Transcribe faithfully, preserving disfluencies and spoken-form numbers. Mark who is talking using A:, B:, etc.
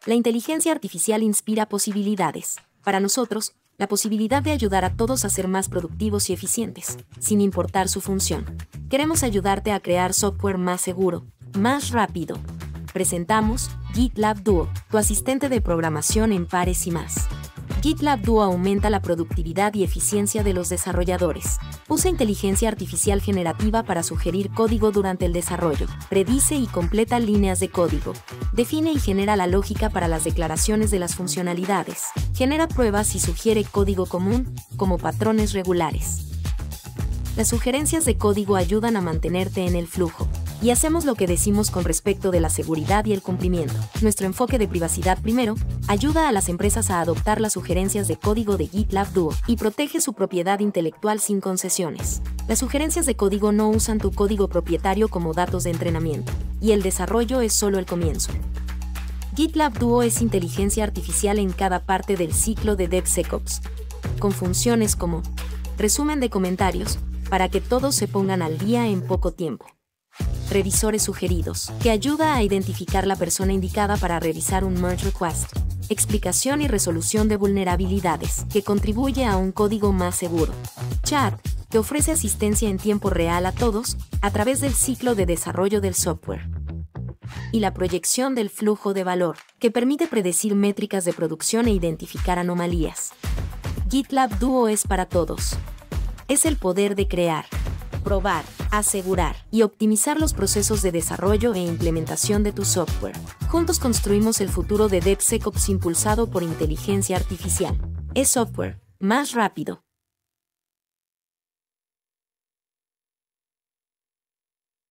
A: La inteligencia artificial inspira posibilidades. Para nosotros, la posibilidad de ayudar a todos a ser más productivos y eficientes, sin importar su función. Queremos ayudarte a crear software más seguro, más rápido. Presentamos GitLab Duo, tu asistente de programación en pares y más. GitLab Duo aumenta la productividad y eficiencia de los desarrolladores. Usa inteligencia artificial generativa para sugerir código durante el desarrollo. Predice y completa líneas de código. Define y genera la lógica para las declaraciones de las funcionalidades. Genera pruebas y sugiere código común, como patrones regulares. Las sugerencias de código ayudan a mantenerte en el flujo. Y hacemos lo que decimos con respecto de la seguridad y el cumplimiento. Nuestro enfoque de privacidad primero ayuda a las empresas a adoptar las sugerencias de código de GitLab Duo y protege su propiedad intelectual sin concesiones. Las sugerencias de código no usan tu código propietario como datos de entrenamiento, y el desarrollo es solo el comienzo. GitLab Duo es inteligencia artificial en cada parte del ciclo de DevSecOps, con funciones como resumen de comentarios, para que todos se pongan al día en poco tiempo. Revisores sugeridos, que ayuda a identificar la persona indicada para revisar un merge request. Explicación y resolución de vulnerabilidades, que contribuye a un código más seguro. Chat, que ofrece asistencia en tiempo real a todos, a través del ciclo de desarrollo del software. Y la proyección del flujo de valor, que permite predecir métricas de producción e identificar anomalías. GitLab Duo es para todos. Es el poder de crear, probar, asegurar y optimizar los procesos de desarrollo e implementación de tu software. Juntos construimos el futuro de DevSecOps impulsado por inteligencia artificial. Es software más rápido,